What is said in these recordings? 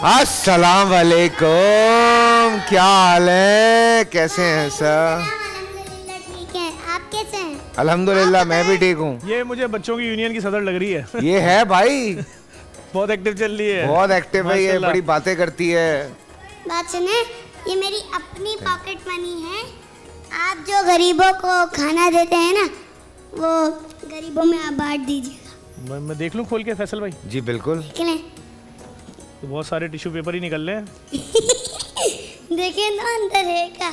अस्सलाम वालेकुम, क्या हाल है, कैसे हैं सर? ठीक है, आप कैसे हैं? अल्हम्दुलिल्लाह मैं भी ठीक हूँ। ये मुझे बच्चों की यूनियन की सदर लग रही है। ये है भाई, बहुत एक्टिव चल रही है। बहुत एक्टिव है ये, बड़ी बातें करती है। बात सुने, ये मेरी अपनी पॉकेट मनी है। आप जो गरीबों को खाना देते हैं ना, वो गरीबों में आप बांट दीजिएगा। मैं देख लूँ खोल के फैसल भाई? जी बिल्कुल। तो बहुत सारे टिश्यू पेपर ही निकल रहे हैं। देखिए ना अंदर है क्या।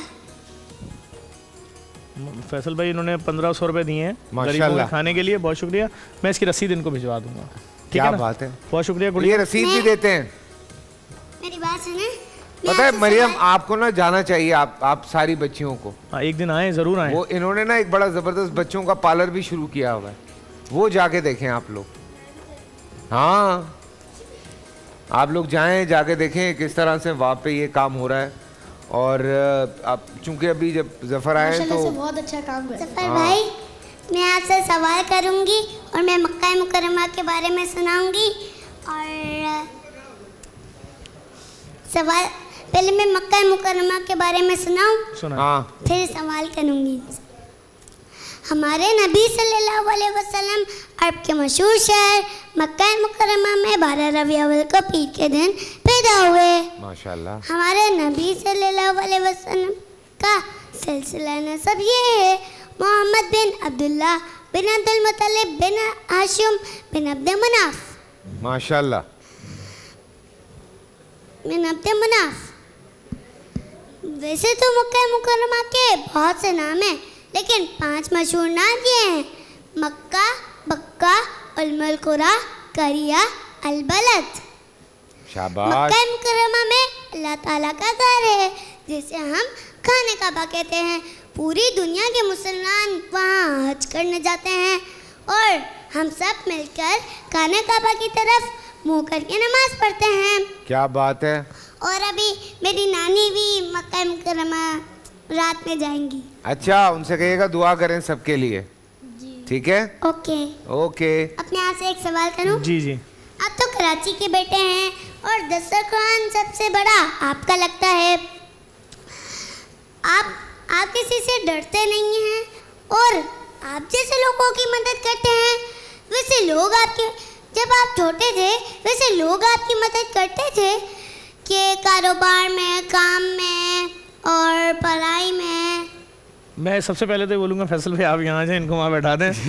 फैसल भाई इन्होंने 1500 रुपए दिए हैं गरीबों के खाने के लिए, बहुत शुक्रिया। मैं इसकी रसीद इनको भिजवा दूंगा। ठीक है ना? बात है, बहुत शुक्रिया। ये रसीद भी देते हैं। मेरी बात सुने, पता है मरियम, आपको ना जाना चाहिए, आप सारी बच्चियों को। हाँ, एक दिन आए, जरूर आए। वो इन्होंने ना एक बड़ा जबरदस्त बच्चों का पार्लर भी शुरू किया हुआ है, वो जाके देखें आप लोग। हाँ, आप लोग जाएं, जाके देखें किस तरह से वहाँ पे ये काम हो रहा है। और आप चूंकि अभी जब जफर आए तो बहुत अच्छा काम कर। जफर भाई, मैं आपसे सवाल करूंगी और मैं मक्का मुकर्रमा के बारे में सुनाऊंगी। और सवाल पहले मैं मक्का मुकर्रमा के बारे में सुनाऊं, हाँ, फिर सवाल करूंगी। हमारे नबी सल्लल्लाहु अलैहि वसल्लम अरब के मशहूर शहर मक्का मुकर्रमा में 12 रबीउल अव्वल को पीर के दिन पैदा हुए। माशाल्लाह। हमारे नबी सल्लल्लाहु अलैहि वसल्लम का सिलसिला नसब ये है, मोहम्मद बिन अब्दुल्लाह बिन अब्दुल मुत्तलिब बिन हाशिम बिन अब्द मनाफ। माशाल्लाह। बिन अब्द मनाफ। वैसे तो मक्का मुकर्रमा के बहुत से नाम हैं, लेकिन 5 मशहूर नाम ये हैं: मक्का, बक्का, उल कुरा, करिया, अल बलद। शाबाश। मक्का मुकर्रमा में अल्लाह ताला का घर है, जिसे हम खाने काबा कहते हैं। पूरी दुनिया के मुसलमान वहाँ हज करने जाते हैं और हम सब मिलकर खाने काबा की तरफ मुँह करके नमाज पढ़ते हैं। क्या बात है। और अभी मेरी नानी भी मक्का मुकर्रमा रात में जाएंगी। अच्छा, उनसे कहिएगा दुआ करें सबके लिए। ठीक है, ओके ओके। अपने आप से एक सवाल करूं? जी जी। आप तो कराची के बेटे हैं और दस्तरखान सबसे बड़ा आपका लगता है। आप किसी से डरते नहीं हैं और आप जैसे लोगों की मदद करते हैं। वैसे लोग आपके, जब आप छोटे थे वैसे लोग आपकी मदद करते थे कि कारोबार में, काम में और पढ़ाई में। मैं सबसे पहले तो बोलूँगा फैसल भाई आप यहाँ से इनको वहाँ बैठा दें।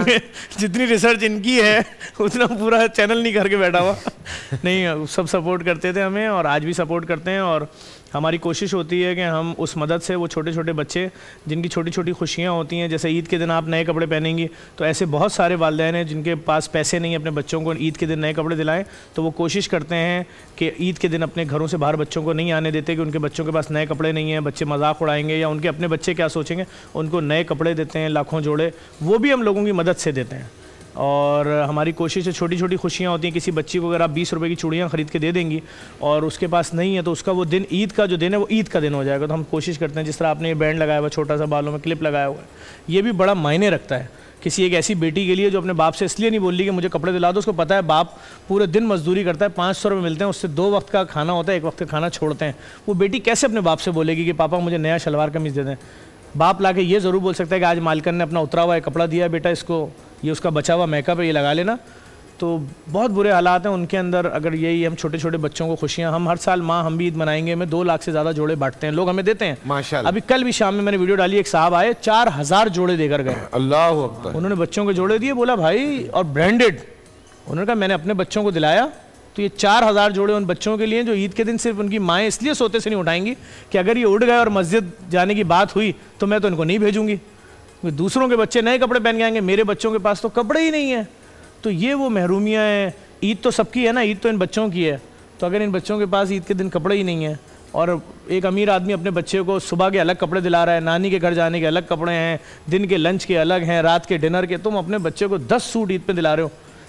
जितनी रिसर्च इनकी है उतना पूरा चैनल नहीं करके बैठा हुआ। नहीं, सब सपोर्ट करते थे हमें और आज भी सपोर्ट करते हैं। और हमारी कोशिश होती है कि हम उस मदद से वो छोटे छोटे बच्चे जिनकी छोटी छोटी खुशियाँ होती हैं, जैसे ईद के दिन आप नए कपड़े पहनेंगी, तो ऐसे बहुत सारे वालिदैन हैं जिनके पास पैसे नहीं अपने बच्चों को ईद के दिन नए कपड़े दिलाएं, तो वो कोशिश करते हैं कि ईद के दिन अपने घरों से बाहर बच्चों को नहीं आने देते कि उनके बच्चों के पास नए कपड़े नहीं हैं, बच्चे मजाक उड़ाएंगे या उनके अपने बच्चे क्या सोचेंगे। उनको नए कपड़े देते हैं, लाखों जोड़े, वो भी हम लोगों की मदद से देते हैं। और हमारी कोशिश है, छोटी छोटी खुशियाँ होती हैं। किसी बच्ची को अगर आप 20 रुपए की चूड़ियाँ ख़रीद के दे देंगी और उसके पास नहीं है, तो उसका वो दिन, ईद का जो दिन है वो ईद का दिन हो जाएगा। तो हम कोशिश करते हैं, जिस तरह आपने ये बैंड लगाया हुआ, छोटा सा बालों में क्लिप लगाया हुआ है, ये भी बड़ा मायने रखता है किसी एक ऐसी बेटी के लिए जो अपने बाप से इसलिए नहीं बोल रही कि मुझे कपड़े दिला दो। उसको पता है बाप पूरे दिन मजदूरी करता है, 500 रुपये मिलते हैं, उससे 2 वक्त का खाना होता है, 1 वक्त का खाना छोड़ते हैं। वो बेटी कैसे अपने बाप से बोलेगी कि पापा मुझे नया शलवार कमीज़ दे दें? बाप लाके ये ज़रूर बोल सकता है कि आज मालिकन ने अपना उतरा हुआ कपड़ा दिया है, बेटा इसको, ये उसका बचा हुआ मेकअप है, ये लगा लेना। तो बहुत बुरे हालात हैं उनके अंदर। अगर यही हम छोटे छोटे बच्चों को खुशियाँ, हम हर साल माँ हम भी ईद मनाएंगे में 2 लाख से ज़्यादा जोड़े बांटते हैं, लोग हमें देते हैं माशाल्लाह। अभी कल भी शाम में मैंने वीडियो डाली, एक साहब आए 4000 जोड़े देकर गए। अल्लाह अकबर। उन्होंने बच्चों के जोड़े दिए, बोला भाई, और ब्रांडेड। उन्होंने कहा मैंने अपने बच्चों को दिलाया, तो ये 4000 जोड़े उन बच्चों के लिए जो ईद के दिन सिर्फ उनकी माएँ इसलिए सोते से नहीं उठाएंगी कि अगर ये उड़ गए और मस्जिद जाने की बात हुई तो मैं तो इनको नहीं भेजूंगी। दूसरों के बच्चे नए कपड़े पहन के आएंगे, मेरे बच्चों के पास तो कपड़े ही नहीं है। तो ये वो महरूमियाँ हैं। ईद तो सबकी है ना, ईद तो इन बच्चों की है। तो अगर इन बच्चों के पास ईद के दिन कपड़े ही नहीं है और एक अमीर आदमी अपने बच्चे को सुबह के अलग कपड़े दिला रहा है, नानी के घर जाने के अलग कपड़े हैं, दिन के लंच के अलग हैं, रात के डिनर के, तुम अपने बच्चे को 10 सूट ईद पे दिला रहे हो।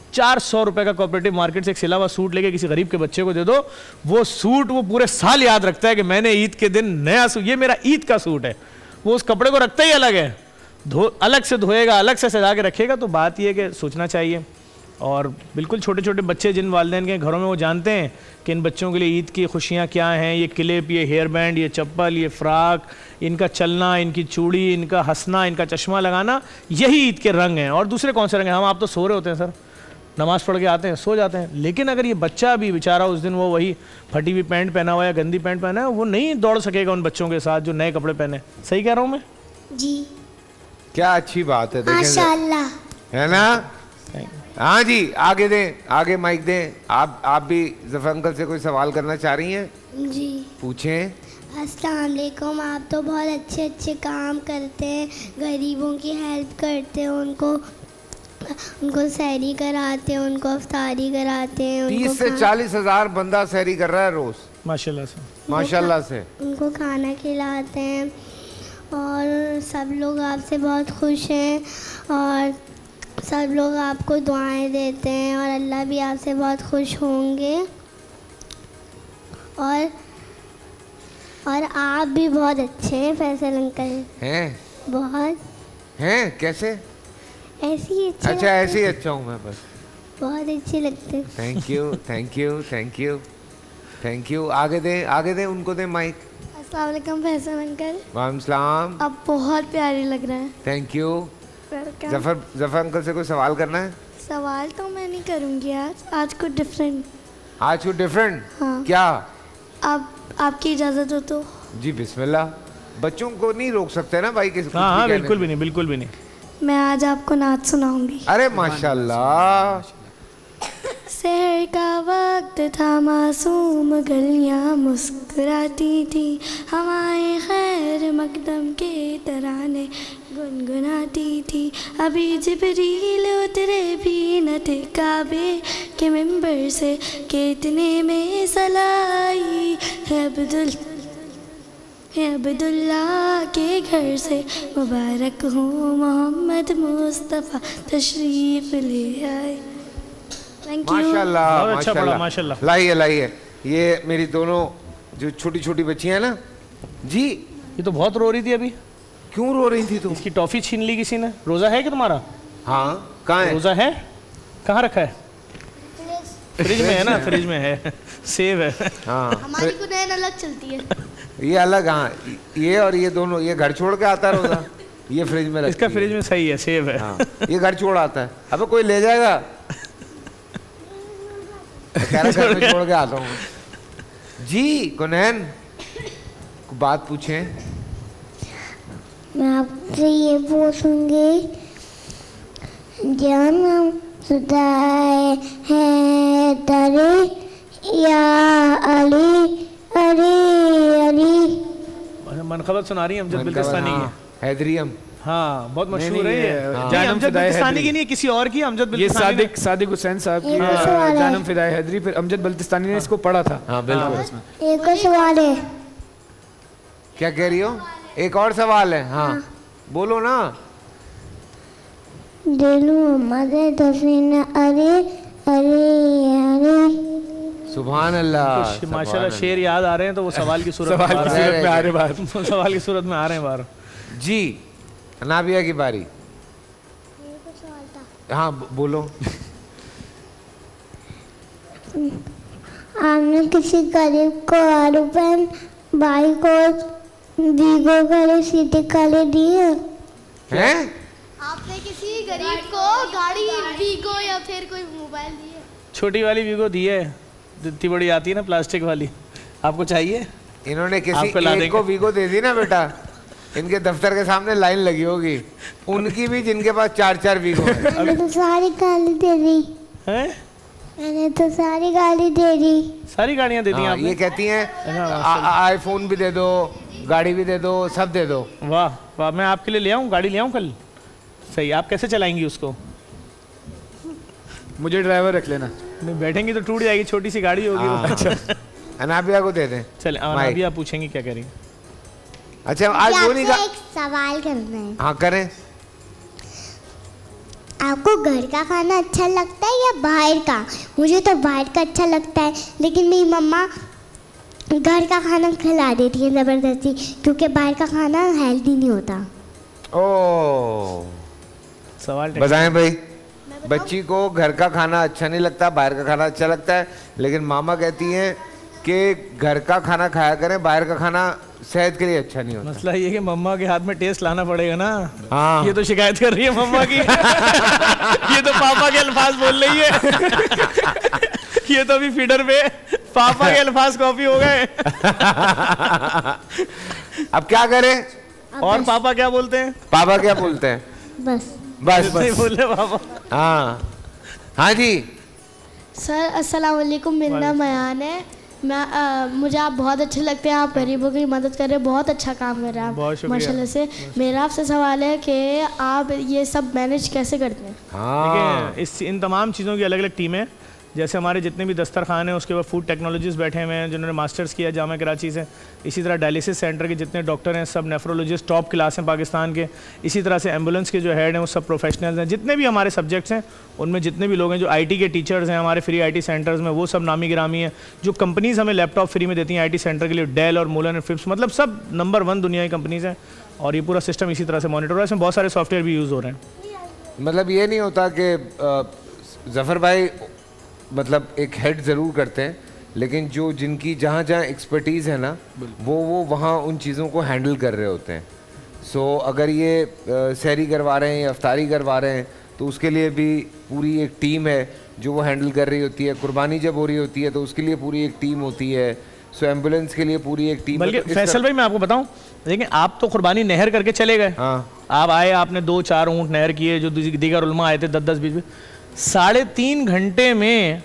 400 रुपये का कोऑपरेटिव मार्केट से एक सिला हुआ सूट लेके किसी गरीब के बच्चे को दे दो, वो सूट वो पूरे साल याद रखता है कि मैंने ईद के दिन नया सूट, ये मेरा ईद का सूट है। वो उस कपड़े को रखता ही अलग है, अलग से धोएगा, अलग से सजा के रखेगा। तो बात यह कि सोचना चाहिए और बिल्कुल छोटे छोटे बच्चे जिन वालिदैन के घरों में वो जानते हैं कि इन बच्चों के लिए ईद की खुशियाँ क्या हैं, ये क्लिप, ये हेयर बैंड, ये चप्पल, ये फ़्राक, इनका चलना, इनकी चूड़ी, इनका हंसना, इनका चश्मा लगाना, यही ईद के रंग हैं। और दूसरे कौन से रंग हैं? हम आप तो सो रहे होते हैं सर, नमाज़ पढ़ के आते हैं, सो जाते हैं। लेकिन अगर ये बच्चा भी बेचारा उस दिन वो वही फटी हुई पैंट पहना हुआ या गंदी पैंट पहना है, वो नहीं दौड़ सकेगा उन बच्चों के साथ जो नए कपड़े पहने। सही कह रहा हूँ मैं? जी क्या अच्छी बात है, देखें माशाल्लाह। है ना। हाँ जी, आगे दें, आगे माइक दें। आप भी जफर अंकल से कोई सवाल करना चाह रही हैं? जी पूछें। अस्सलाम वालेकुम। आप तो बहुत अच्छे अच्छे काम करते हैं, गरीबों की हेल्प करते हैं, उनको सहरी कराते हैं, उनको अफ्तारी कराते हैं, 30 से 40 हज़ार बंदा सहरी कर रहा है रोज, माशाल्लाह से, माशाल्लाह से। उनको खाना खिलाते हैं और सब लोग आपसे बहुत खुश हैं और सब लोग आपको दुआएं देते हैं और अल्लाह भी आपसे बहुत खुश होंगे और आप भी बहुत अच्छे हैं फैसल अंकल। हैं? बहुत हैं? कैसे? ऐसे ही अच्छे अच्छा, ऐसे ही अच्छा हूँ मैं बस। बहुत अच्छे लगते हैं। Thank you, thank you, thank you, thank you. आगे दें, आगे दें, उनको दें माइक। अस्सलाम वालेकुम फैसल अंकल। वालेकुम सलाम। आप बहुत प्यारे लग रहे हैं। Thank you. Welcome. Zafar uncle से कोई सवाल करना है? सवाल तो मैं नहीं करूँगी आज कुछ डिफरेंट। आज कुछ डिफरेंट? हाँ। क्या? आपकी इजाज़त हो तो? जी बिस्मिल्लाह। बच्चों को नहीं रोक सकते ना भाई किसी। हाँ हाँ, बिल्कुल भी नहीं, बिल्कुल भी नहीं। मैं आज आपको नाच सुनाऊंगी। अरे माशाल्लाह। सहर का वक्त था, मासूम गलियां मुस्कुराती थी, हवाएं खैर मकदम के तराने गुनगुनाती थी। अभी जिब्रील उतरे भी न थे काबे के मिंबर से, के इतने में सलाई है अब्दुल्ला के घर से, मुबारक हो मोहम्मद मुस्तफ़ा तशरीफ ले आए। Thank you. माशाल्लाह, बहुत अच्छा पढ़ा, माशाल्लाह, माशाल्लाह। लाइए लाइए। ये मेरी दोनों जो छोटी छोटी बच्चियां हैं ना जी, ये तो बहुत रो रही थी अभी। क्यों रो रही थी तुम? इसकी टॉफी छीन ली किसी ने। रोजा है कि तुम्हारा? हाँ, कहाँ है? रोजा है? कहाँ रखा है? फ्रिज में है ना, फ्रिज में है, सेव है। हाँ, हमारी कुनैन अलग चलती है। ये अलग। हाँ, ये और ये दोनों, ये घर छोड़ के आता रोजा, ये फ्रिज में इसका रखती फ्रिज है। में सही है, सेव है। हाँ, ये घर छोड़ आता है। अबे कोई ले जाएगा? कह रहा घर में छोड़ के आता हूँ। जी कुनैन, बात पूछें। मैं आपसे ये पूछूंगी, जन्म खुदाए है तरे या अली अरे अली। मनखबत सुना रही है अमजद बिल्तिस्तानी की। हैदरियम। हाँ, बहुत मशहूर है नहीं, ये। ये नहीं, अमजद बिल्तिस्तानी की नहीं, किसी और की। अमजद ये बिल्तिस्तानी सादिक हुसैन साहब की एक सवाल है। जानम फिदाए हैदरी, फिर अमजद बल्तिस्तानी ने इसको पढ़ा था। हाँ बिल्कुल। एक और सवाल है। क्या कह रही हो? एक और सवाल है। हाँ बोलो ना। दिलू मदे दफीन अरे अरे अरे। सुभान अल्लाह। तो माशाल्लाह शेर याद आ रहे हैं तो वो सवाल की सूरत में आ रहे हैं। सवाल की सूरत में आ रहे हैं बाहर। जी नाबिया की बारी। हाँ बोलो। आपने किसी गरीब को आलू पेन, भाई को वीगो करे सीटे काले दिए हैं? आपने किसी गरीब को गाड़ी वीगो या फिर कोई मोबाइल दिए? छोटी वाली वीगो दी है, इतनी बड़ी आती है ना प्लास्टिक वाली, आपको चाहिए? इन्होंने किसी आपको ला एक देंगे। को वीगो दे दी ना बेटा, इनके दफ्तर के सामने लाइन लगी होगी उनकी भी, जिनके पास 4-4 वीगो है। मैंने तो सारी गाली दे दी। हैं? मैंने तो सारी गाली दे दी। सारी गाड़ियाँ दे दी हाँ, आपने? ये कहती हैं आईफोन भी दे दो, गाड़ी भी दे दो, सब दे दो। वाह वाह, मैं आपके लिए ले आऊँ, गाड़ी ले आऊँ कल? सही। आप कैसे चलाएंगी उसको? मुझे ड्राइवर रख लेना। नहीं, बैठेंगी तो टूट जाएगी, छोटी सी गाड़ी होगी वो। अच्छा अनाबिया को दे दें। चले, अभी आप पूछेंगी क्या कह रही? अच्छा आज वो नहीं आपसे एक सवाल करना है। हाँ करें। आपको घर का खाना अच्छा लगता है या बाहर का? मुझे तो बाहर का अच्छा लगता है, लेकिन मेरी मम्मा घर का खाना खिला देती है ज़बरदस्ती, क्योंकि बाहर का खाना हेल्दी नहीं होता। ओ सवाल बताएं भाई। मैं बच्ची को घर का खाना अच्छा नहीं लगता, बाहर का खाना अच्छा लगता है, लेकिन मामा कहती हैं कि घर का खाना खाया करें, बाहर का खाना सेहत के लिए अच्छा नहीं होता। मसला ये कि मम्मा के हाथ में टेस्ट लाना पड़ेगा ना। हाँ। ये तो शिकायत कर रही है मम्मा की। ये तो पापा के अल्फाज बोल रही है। ये तो अभी फीडर पे पापा के अल्फाज कॉपी हो गए। अब क्या करें? और पापा क्या बोलते हैं? पापा क्या बोलते हैं? बस बस नहीं बस। बोले पापा। हाँ हाँ जी। सर अस्सलाम वालेकुम, मेरा नाम अयान है। मुझे आप बहुत अच्छे लगते हैं, आप गरीबों की मदद कर रहे हैं, बहुत अच्छा काम कर रहे हैं बहुत आप शुक्रिया। माशाल्लाह से। मेरा आपसे सवाल है कि आप ये सब मैनेज कैसे करते हैं? हाँ देखिए इन तमाम चीज़ों की अलग अलग टीमें, जैसे हमारे जितने भी दस्तरखान हैं उसके बाद फूड टेक्नोलॉजिस्ट बैठे हुए हैं जिन्होंने मास्टर्स किया जामा कराची से। इसी तरह डायलिसिस सेंटर के जितने डॉक्टर हैं सब नेफ्रोलॉजिस्ट टॉप क्लास हैं पाकिस्तान के। इसी तरह से एम्बुलेंस के जो हेड हैं वो सब प्रोफेशनल्स हैं। जितने भी हमारे सब्जेक्ट्स हैं उनमें जितने भी लोग हैं, जो आईटी के टीचर्स हैं हमारे फ्री आईटी सेंटर्स में, वो सब नामी गिरामी हैं। जो कंपनीज़ हमें लैपटॉप फ्री में देती हैं आईटी सेंटर के लिए, डेल और मूलन एंड फिलिप्स, मतलब सब नंबर 1 दुनिया की कंपनीज़ हैं। और ये पूरा सिस्टम इसी तरह से मॉनिटर हो रहा है। इसमें बहुत सारे सॉफ्टवेयर भी यूज़ हो रहे हैं। मतलब ये नहीं होता कि जफ़र भाई मतलब एक हेड ज़रूर करते हैं, लेकिन जो जिनकी जहाँ जहाँ एक्सपर्टीज़ है ना वो वहाँ उन चीज़ों को हैंडल कर रहे होते हैं। सो अगर ये सहरी करवा रहे हैं या अफ्तारी करवा रहे हैं तो उसके लिए भी पूरी एक टीम है जो वो हैंडल कर रही होती है। कुर्बानी जब हो रही होती है तो उसके लिए पूरी एक टीम होती है। सो एम्बुलेंस के लिए पूरी एक टीम। बल्कि फैसल भाई मैं आपको बताऊं, देखिए आप तो कुर्बानी नहर करके चले गए। हाँ। आप आए, आपने 2-4 ऊँट नहर किए, जो दीगर उलमा आए थे 10-10 20 3.5 घंटे में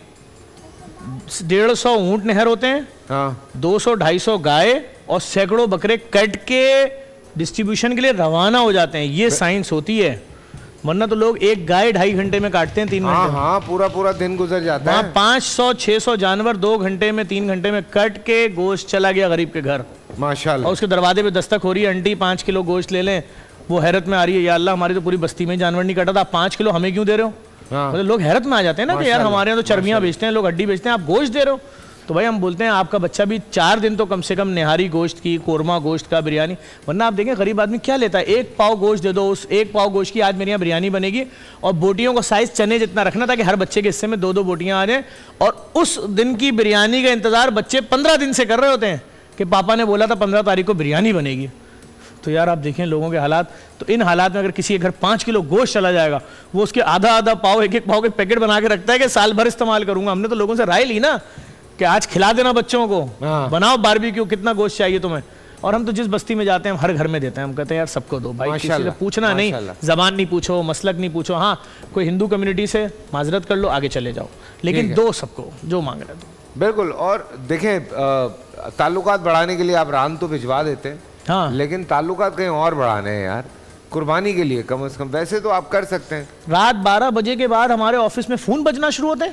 150 ऊँट नहर होते हैं। हाँ। 200-250 गाय और सैकड़ों बकरे कट के डिस्ट्रीब्यूशन के लिए रवाना हो जाते हैं। ये साइंस होती है, वरना तो लोग एक गाय 2.5 घंटे में काटते हैं 3 घंटे। हाँ हाँ, पूरा दिन गुजर जाता है। 500-600 जानवर 2 घंटे में 3 घंटे में कट के गोश्त चला गया गरीब के घर। माशाल्लाह। और उसके दरवाजे पे दस्तक हो रही है, आंटी 5 किलो गोश्त ले लें। वो हैरत में आ रही है, या अल्लाह हमारी तो पूरी बस्ती में जानवर नहीं कटा था, आप 5 किलो हमें क्यों दे रहे हो? हाँ। मतलब लोग हैरत में आ जाते हैं ना कि यार हमारे यहाँ तो चर्बियाँ बेचते हैं, लोग हड्डी बेचते हैं, आप गोश्त दे रहे हो। तो भाई हम बोलते हैं आपका बच्चा भी 4 दिन तो कम से कम निहारी गोश्त की, कोरमा गोश्त का, बिरयानी। वरना आप देखें गरीब आदमी क्या लेता है, 1 पाव गोश्त दे दो, उस 1 पाव गोश्त की आज मेरे यहाँ बिरयानी बनेगी। और बोटियों का साइज़ चने जितना रखना ताकि हर बच्चे के हिस्से में 2-2 बोटियाँ आ जाएँ। और उस दिन की बिरयानी का इंतज़ार बच्चे 15 दिन से कर रहे होते हैं कि पापा ने बोला था 15 तारीख को बिरयानी बनेगी। तो यार आप देखें लोगों के हालात। तो इन हालात में अगर किसी के घर 5 किलो गोश्त चला जाएगा, वो उसके आधा पाव, 1-1 पाव के पैकेट बना के रखता है कि साल भर इस्तेमाल करूंगा। हमने तो लोगों से राय ली ना कि आज खिला देना बच्चों को, बनाओ बारबेक्यू, कितना गोश्त चाहिए तुम्हें। और हम तो जिस बस्ती में जाते हैं हम हर घर में देते हैं, हम कहते हैं यार सबको दो भाई, किसी से पूछना नहीं, जबान नहीं पूछो, मसलक नहीं पूछो। हाँ कोई हिंदू कम्युनिटी से माजरत कर लो, आगे चले जाओ, लेकिन दो सबको जो मांग रहे दो। बिल्कुल। और देखें ताल्लुकात बढ़ाने के लिए आप रान तो भिजवा देते हैं, हाँ, लेकिन ताल्लुकात कहीं और बढ़ाने हैं यार, कुर्बानी के लिए कम से कम। वैसे तो आप कर सकते हैं। रात 12 बजे के बाद हमारे ऑफिस में फ़ोन बजना शुरू होते हैं,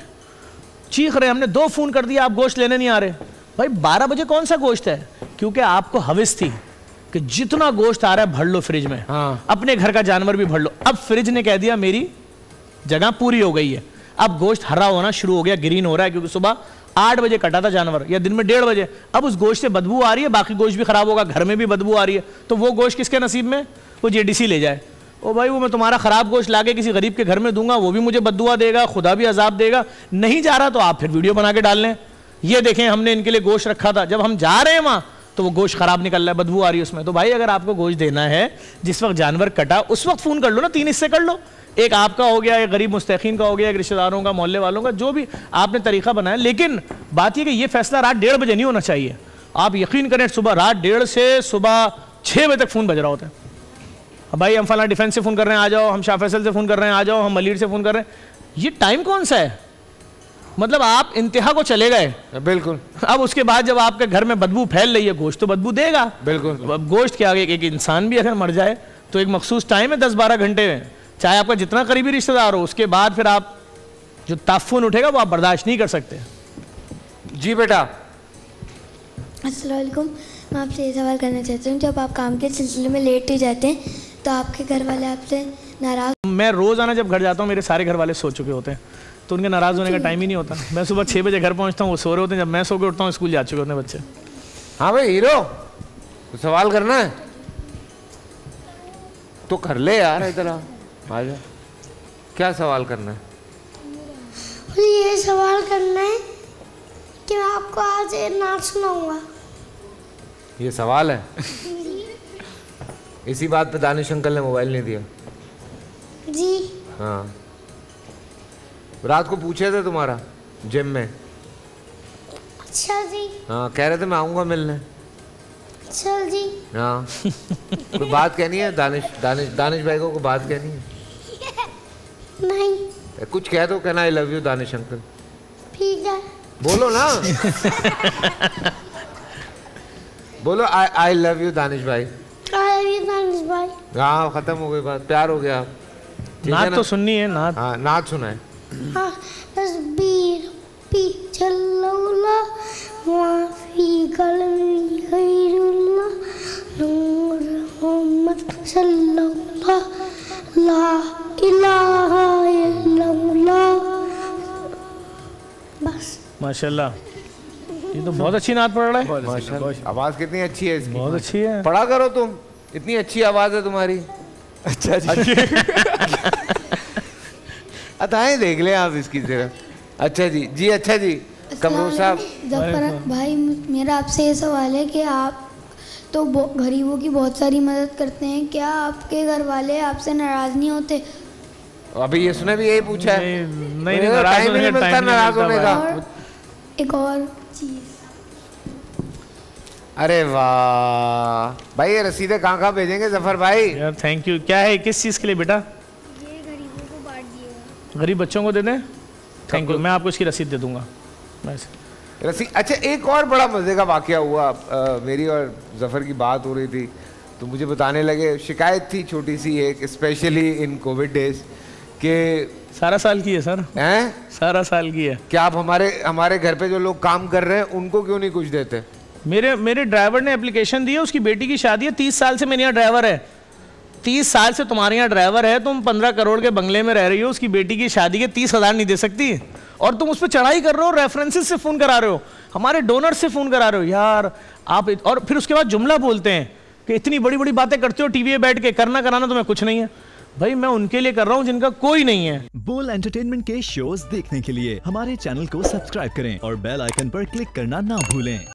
चीख रहे, हमने 2 फ़ोन कर दिया, आप गोश्त लेने नहीं आ रहे। भाई 12 बजे कौन सा गोश्त है? क्योंकि आपको हविस थी कि जितना गोश्त आ रहा है भर लो फ्रिज में। हाँ। अपने घर का जानवर भी भर लो। अब फ्रिज ने कह दिया मेरी जगह पूरी हो गई है, अब गोश्त हरा होना शुरू हो गया, ग्रीन हो रहा है, क्योंकि सुबह 8 बजे कटा था जानवर या दिन में 1:30 बजे। अब उस गोश्त से बदबू आ रही है, बाकी गोश्त भी खराब होगा, घर में भी बदबू आ रही है। तो वो गोश्त किसके नसीब में? वो जेडीसी ले जाए। ओ भाई वो मैं तुम्हारा ख़राब गोश्त लाके किसी गरीब के घर में दूंगा, वो भी मुझे बद्दुआ देगा, खुदा भी अजाब देगा। नहीं जा रहा तो आप फिर वीडियो बना के डाल लें, ये देखें हमने इनके लिए गोश्त रखा था, जब हम जा रहे हैं वहाँ तो वो गोश्त खराब निकल रहा है, बदबू आ रही है उसमें। तो भाई अगर आपको गोश्त देना है जिस वक्त जानवर कटा उस वक्त फ़ोन कर लो ना, 3 हिस्से कर लो, एक आपका हो गया, एक गरीब मुस्तकीन का हो गया, एक रिश्तेदारों का, मोहल्ले वालों का, जो भी आपने तरीका बनाया। लेकिन बात यह कि ये फैसला रात 1:30 बजे नहीं होना चाहिए। आप यकीन करें सुबह रात 1:30 से सुबह 6 बजे तक फ़ोन बज रहा होता है। अब भाई हम फला डिफेंस से फ़ोन कर रहे हैं आ जाओ, हम शाह फैसल से फ़ोन कर रहे हैं आ जाओ, हम मलीर से फ़ोन कर रहे हैं। ये टाइम कौन सा है? मतलब आप इंतहा को चले गए। बिल्कुल। अब उसके बाद जब आपके घर में बदबू फैल रही है, गोश्त तो बदबू देगा। बिल्कुल। अब गोश्त के आगे एक इंसान भी अगर मर जाए तो एक मखसूस टाइम है 10-12 घंटे में, चाहे आपका जितना करीबी रिश्तेदार हो, उसके बाद फिर आप जो ताफ़ुन उठेगा वो आप बर्दाश्त नहीं कर सकते। जी बेटा। अस्सलाम वालेकुम। मैं आपसे ये सवाल करना चाहती हूँ, जब आप काम के सिलसिले में लेट ही जाते हैं तो आपके घर वाले आपसे नाराज़? मैं रोज़ाना जब घर जाता हूँ मेरे सारे घर वाले सो चुके होते हैं, तो उनके नाराज़ होने का टाइम ही नहीं होता। मैं सुबह 6 बजे घर पहुँचता हूँ, वो सो रहे होते हैं, जब मैं सो के उठता हूँ स्कूल जा चुके होते हैं बच्चे। हाँ भाई हीरो, तो सवाल करना है तो कर ले यार, इधर आ जा। क्या सवाल करना है? मुझे ये सवाल करना है कि मैं आपको आज एक नाच सुनाऊंगा। ये सवाल है? इसी बात पे दानिश अंकल ने मोबाइल नहीं दिया। जी। हाँ, रात को पूछे थे तुम्हारा जिम में। अच्छा जी। हाँ, कह रहे थे मैं आऊँगा मिलने। अच्छा जी। हाँ, कोई बात कहनी है दानिश भाई को? कोई बात कहनी है? नहीं। कुछ कह दो, कहना I love you Danish uncle. ठीक है। बोलो ना। बोलो आई लव यू दानिश भाई। आई लव यू दानिश भाई। हाँ, खत्म हो गई बात, प्यार हो गया। नाच तो सुननी है, नाच। हाँ, नाच सुना है। हाँ, तस्बीर पी चल्लौला माफी कलमी खैरुल्लाह नूर मोहम्मद सल्लल्लाह ला इलाहा इल्लल्लाह। बस। माशाल्लाह, ये तो बहुत अच्छी नाच पढ़ रहा है। माशाल्लाह, आवाज कितनी अच्छी है इसकी। बहुत अच्छी है। पढ़ा करो तुम, इतनी अच्छी आवाज है तुम्हारी। अच्छा जी। अताएं देख ले आप इसकी जगह। अच्छा जी, जी अच्छा जी, कमरू साहब। जफर भाई, मेरा आपसे ये सवाल है कि आप तो गरीबों की बहुत सारी मदद करते हैं, क्या आपके घर वाले आपसे नाराज नहीं होते? अभी ये सुने भी यही पूछा है। नहीं, टाइम ही नहीं मिलता नाराज होने का। और एक और चीज़, अरे वाह भाई, ये रसीदें कहाँ कहाँ भेजेंगे जफर भाई? यार थैंक यू। क्या है, किस चीज़ के लिए बेटा? ये गरीबों को बांट दिएगा। गरीब बच्चों को दे दें। थैंक यू, मैं आपको इसकी रसीद दे दूंगा। रसीद। अच्छा, एक और बड़ा मजे का वाकया हुआ। मेरी और जफर की बात हो रही थी तो मुझे बताने लगे, शिकायत थी छोटी सी एक, स्पेशली इन कोविड डेज के। सारा साल की है सर। हैं? सारा साल की है। क्या आप हमारे घर पे जो लोग काम कर रहे हैं उनको क्यों नहीं कुछ देते? मेरे ड्राइवर ने एप्लीकेशन दी है, उसकी बेटी की शादी है। 30 साल से मेरे यहाँ ड्राइवर है। 30 साल से तुम्हारे यहाँ ड्राइवर है, तुम 15 करोड़ के बंगले में रह रही हो, उसकी बेटी की शादी के 30,000 नहीं दे सकती? और तुम उस पर चढ़ाई कर रहे हो, रेफरेंसेस से फ़ोन करा रहे हो, हमारे डोनर से फ़ोन करा रहे हो। यार आप, और फिर उसके बाद जुमला बोलते हैं कि इतनी बड़ी बड़ी बातें करते हो टीवी पे बैठ के, करना कराना तुम्हें कुछ नहीं है। भाई मैं उनके लिए कर रहा हूँ जिनका कोई नहीं है। बोल एंटरटेनमेंट के शोज देखने के लिए हमारे चैनल को सब्सक्राइब करें और बेल आइकन पर क्लिक करना ना भूलें।